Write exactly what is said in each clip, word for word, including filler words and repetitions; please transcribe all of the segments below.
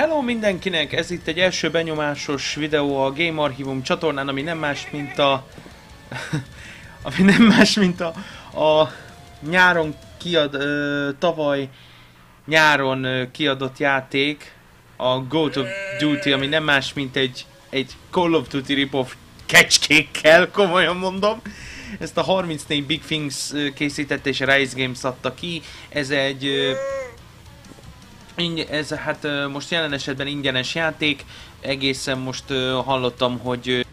Hello mindenkinek! Ez itt egy első benyomásos videó a Game Archivum csatornán, ami nem más, mint a... ami nem más, mint a... a nyáron kiad... Ö, tavaly nyáron ö, kiadott játék, a Call of Duty, ami nem más, mint egy, egy Call of Duty rip-off kecskékkel, komolyan mondom. Ezt a harmincnégy Big Things készítette és a Rise Games adta ki. Ez egy... Ö, Ez hát most jelen esetben ingyenes játék, egészen most uh, hallottam, hogy uh,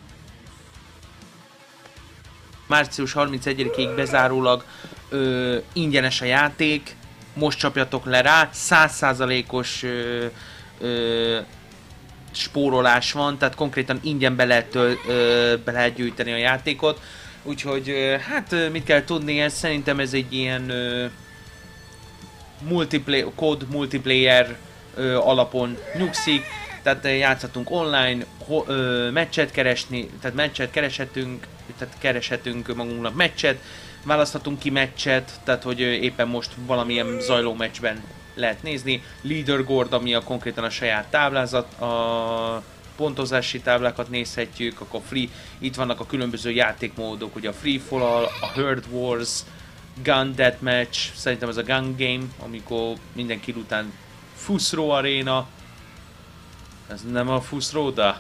március harmincegyedikéig bezárólag uh, ingyenes a játék, most csapjatok le rá, száz százalékos uh, uh, spórolás van, tehát konkrétan ingyen be lehet, uh, be lehet gyűjteni a játékot, úgyhogy uh, hát uh, mit kell tudni, ez szerintem ez egy ilyen... Uh, Multiplayer, kód multiplayer ö, alapon nyugszik, tehát játszhatunk online, ho, ö, meccset keresni, tehát meccset kereshetünk, tehát kereshetünk magunknak meccset, választhatunk ki meccset, tehát hogy ö, éppen most valamilyen zajló meccsben lehet nézni, leaderboard, ami a konkrétan a saját táblázat, a pontozási táblákat nézhetjük, akkor free, itt vannak a különböző játékmódok, ugye a free for all, a herd wars, Gun Deathmatch, szerintem ez a Gun Game, amikor minden kill után Fusro Arena. Ez nem a Fusroda.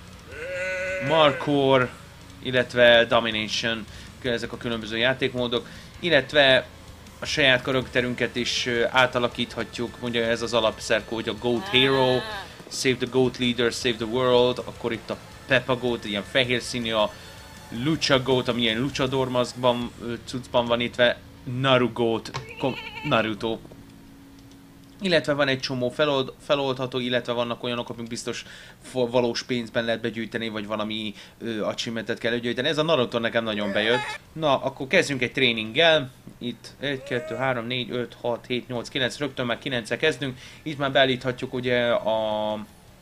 Markor, illetve Domination, ezek a különböző játékmódok, illetve a saját karakterünket is átalakíthatjuk, mondja ez az alapszerkó, hogy a Goat Hero, Save the Goat Leader, Save the World, akkor itt a Peppa Goat, ilyen fehér színű, a Lucha Goat, ami ilyen luchador maszkban, cuccban van itt, Naru Goat, Naruto. Illetve van egy csomó felold, feloldható, illetve vannak olyanok, amik biztos valós pénzben lehet begyűjteni, vagy valami ö, achievementet kell gyűjteni. Ez a Naruto nekem nagyon bejött. Na, akkor kezdjünk egy tréninggel. Itt egy, kettő, három, négy, öt, hat, hét, nyolc, kilenc, rögtön már kilenccel kezdünk. Itt már beállíthatjuk ugye a...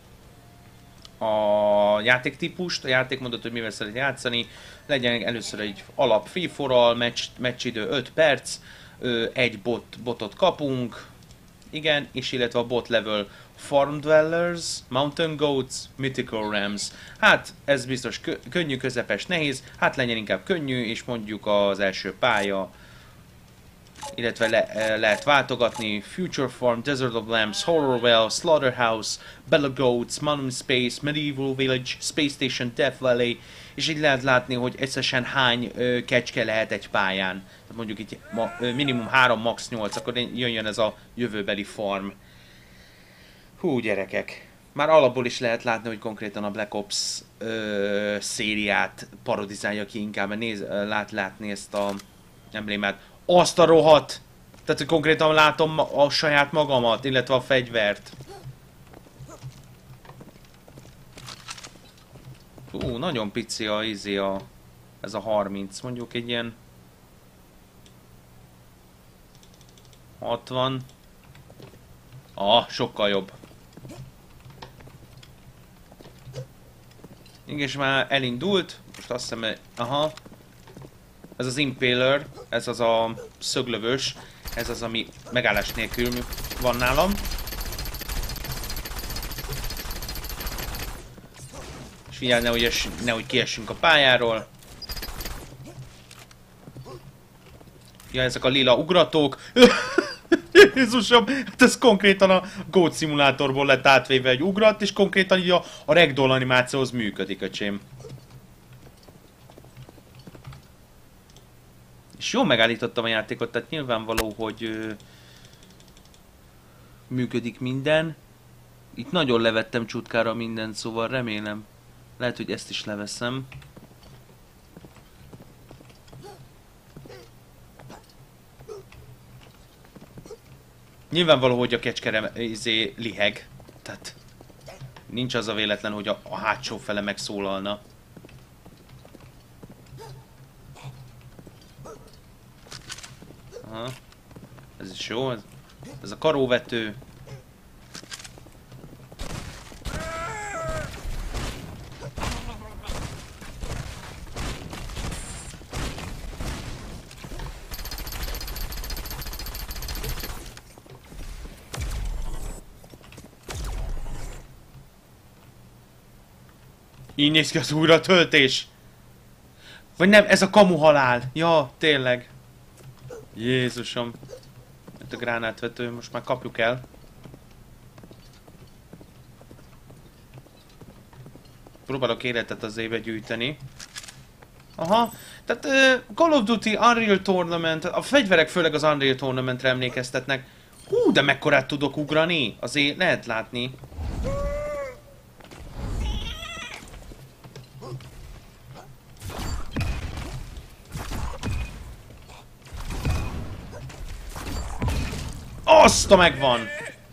a játéktípust, a játékmódot, hogy mivel szeret játszani. Legyen először egy alap free for all, meccs, meccsidő öt perc, egy bot, botot kapunk, igen, és illetve a bot level Farm Dwellers, Mountain Goats, Mythical Rams. Hát ez biztos kö könnyű, közepes, nehéz, hát legyen inkább könnyű, és mondjuk az első pálya, illetve le, lehet váltogatni Future Farm, Desert of Lambs, Horrorwell, Slaughterhouse, Bella Goats, Monument Space, Medieval Village, Space Station, Death Valley, és így lehet látni, hogy összesen hány ö, kecske lehet egy pályán. Tehát mondjuk itt ma, ö, minimum három, max. nyolc, akkor jöjjön ez a jövőbeli farm. Hú, gyerekek. Már alapból is lehet látni, hogy konkrétan a Black Ops ö, szériát parodizálja ki inkább, mert néz, lát látni ezt a emblémát. Azt a rohadt! Tehát, hogy konkrétan látom a saját magamat, illetve a fegyvert. Hú, nagyon pici a izé a... ez a harminc, mondjuk egy ilyen... hatvan... Ah, sokkal jobb. Igen, és már elindult. Most azt hiszem, aha. Ez az Impaler, ez az a szöglövős, ez az, ami megállás nélkül van nálam. És figyelj, nehogy, es, nehogy kiessünk a pályáról. Ja, ezek a lila ugratók. Jézusom, hát ez konkrétan a Goat szimulátorból lett átvéve egy ugrat, és konkrétan így a, a ragdoll animációhoz működik, öcsém. És jól megállítottam a játékot, tehát nyilvánvaló, hogy ö, működik minden. Itt nagyon levettem csutkára mindent, szóval remélem. Lehet, hogy ezt is leveszem. Nyilvánvaló, hogy a kecskere izé liheg. Tehát nincs az a véletlen, hogy a, a hátsó fele megszólalna. Aha. Ez is jó, ez, ez a karóvető. Így néz ki az újra töltés. Vagy nem, ez a kamu halál. Ja, tényleg. Jézusom. Itt a gránátvető, most már kapjuk el. Próbálok életet az éve gyűjteni. Aha. Tehát uh, Call of Duty, Unreal Tournament, a fegyverek főleg az Unreal Tournamentre emlékeztetnek. Hú, de mekkorát tudok ugrani? Azért lehet látni. Azt a megvan!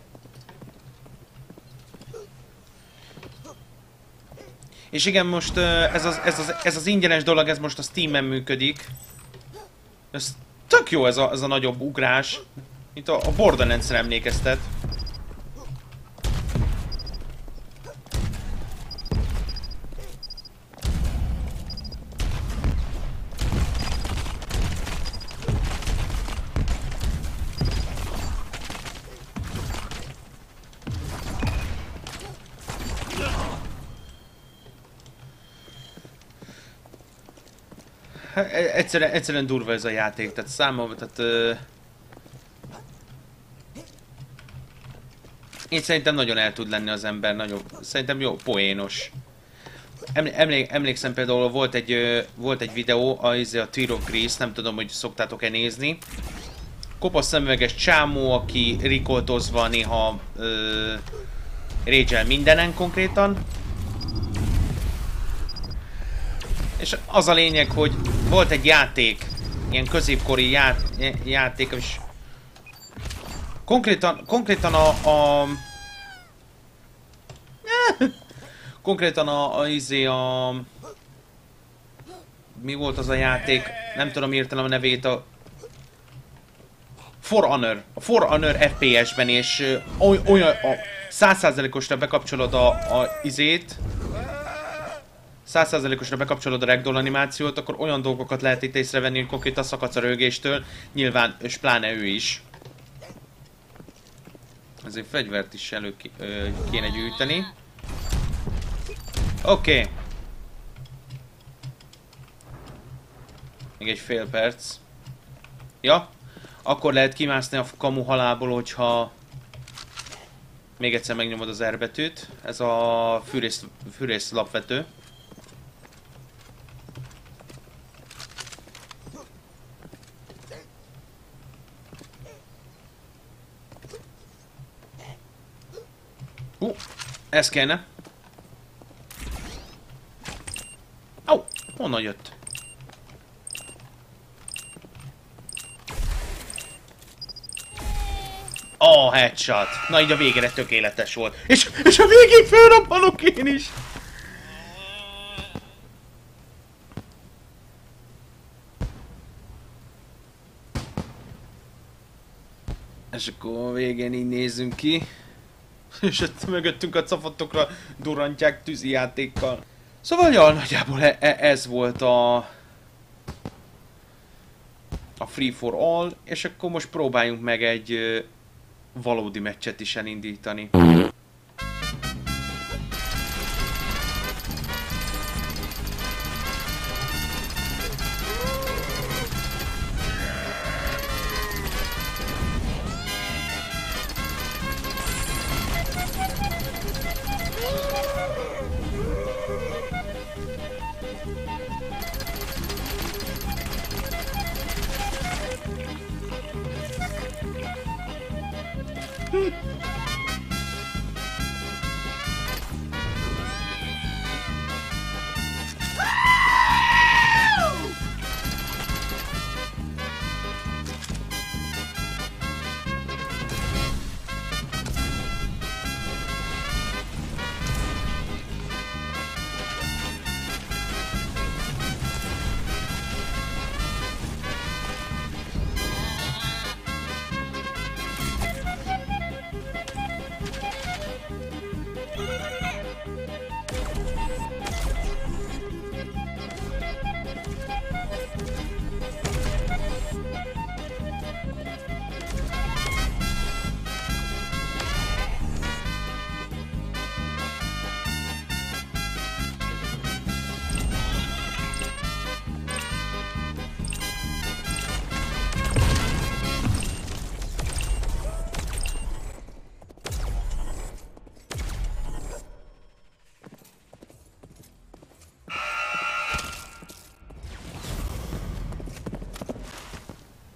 És igen, most ez az, ez, az, ez az ingyenes dolog, ez most a Steamen működik. Ez tök jó ez a, ez a nagyobb ugrás. Itt a, a Borderlands-re emlékeztet. Egyszerűen, egyszerűen durva ez a játék, tehát számomra, tehát... Uh, én szerintem nagyon el tud lenni az ember, nagyon, szerintem jó, poénos. Emlé, emlékszem például, volt egy, uh, volt egy videó, a, a Tear of Grease, nem tudom, hogy szoktátok-e nézni. Kopasz szemüveges csámó, aki rikoltozva néha uh, rage-el mindenen konkrétan. És az a lényeg, hogy volt egy játék, ilyen középkori ját, játék, és konkrétan, konkrétan a, a konkrétan a, a, izé a mi volt az a játék, nem tudom hirtelen a nevét, a For Honor, a For Honor ef pé es-ben, és olyan a száz százalékosra bekapcsolod a, a izét, száz százalékosra bekapcsolod a ragdoll animációt, akkor olyan dolgokat lehet itt észrevenni, hogy konkrétan szakadsz a rögéstől, nyilván, és pláne ő is. Ezért fegyvert is elő kéne gyűjteni. Oké. Okay. Még egy fél perc. Ja, akkor lehet kimászni a kamu halálból, hogyha még egyszer megnyomod az R betűt. Ez a fűrész, fűrész lapvető. Uh, ez kellene. Ó, oh, honnan jött? Oh, headshot. Na így a végére tökéletes volt. És, és a végén felrabbanok én is. És akkor a végén így nézzünk ki. És ott mögöttünk a cafatokra durrantják tűzi játékkal. Szóval ja, nagyjából e e ez volt a... a Free for All, és akkor most próbáljunk meg egy ö, valódi meccset is elindítani.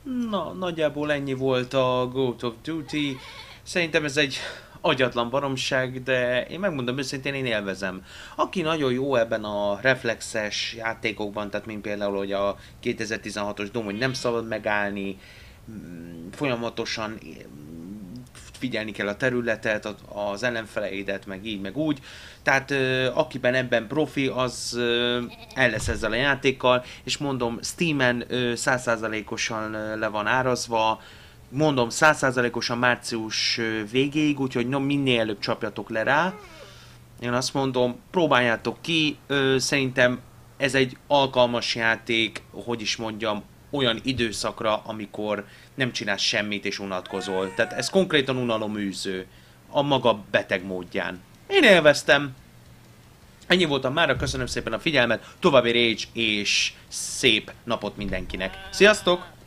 Na, nagyjából ennyi volt a Call of Duty. Szerintem ez egy agyatlan baromság, de én megmondom őszintén, én élvezem. Aki nagyon jó ebben a reflexes játékokban, tehát mint például hogy a kétezer-tizenhatos Doom, hogy nem szabad megállni, mm, folyamatosan figyelni kell a területet, az ellenfeleidet, meg így, meg úgy. Tehát akiben ebben profi, az el lesz ezzel a játékkal, és mondom, Steamen száz százalékosan le van árazva, mondom, száz százalékosan március végéig, úgyhogy no, minél előbb csapjatok le rá. Én azt mondom, próbáljátok ki, szerintem ez egy alkalmas játék, hogy is mondjam, olyan időszakra, amikor nem csinálsz semmit és unatkozol. Tehát ez konkrétan unaloműző, a maga beteg módján. Én élveztem. Ennyi voltam mára, köszönöm szépen a figyelmet, további Rage és szép napot mindenkinek. Sziasztok!